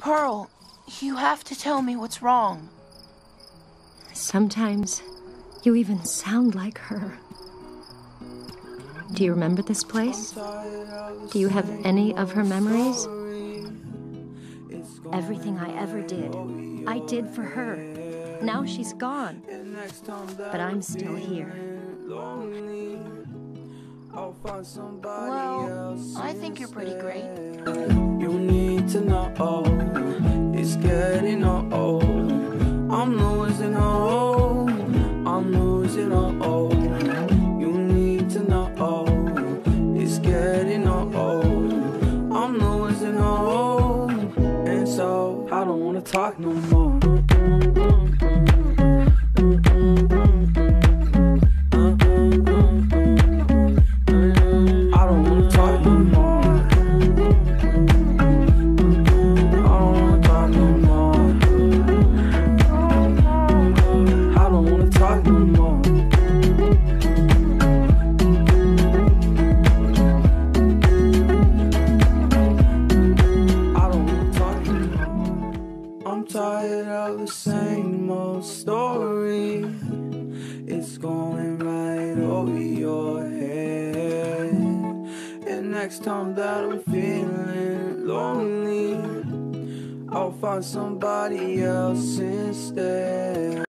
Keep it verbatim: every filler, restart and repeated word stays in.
Pearl, you have to tell me what's wrong. Sometimes you even sound like her. Do you remember this place? Do you have any of her memories? Everything I ever did, I did for her. Now she's gone, but I'm still here. Well, I think you're pretty great. You need to know, it's getting old. I'm losing hope, I'm losing hope. You need to know, it's getting old. I'm losing hope, and so I don't wanna talk no more. I'm tired of the same old story. It's going right over your head. And next time that I'm feeling lonely, I'll find somebody else instead.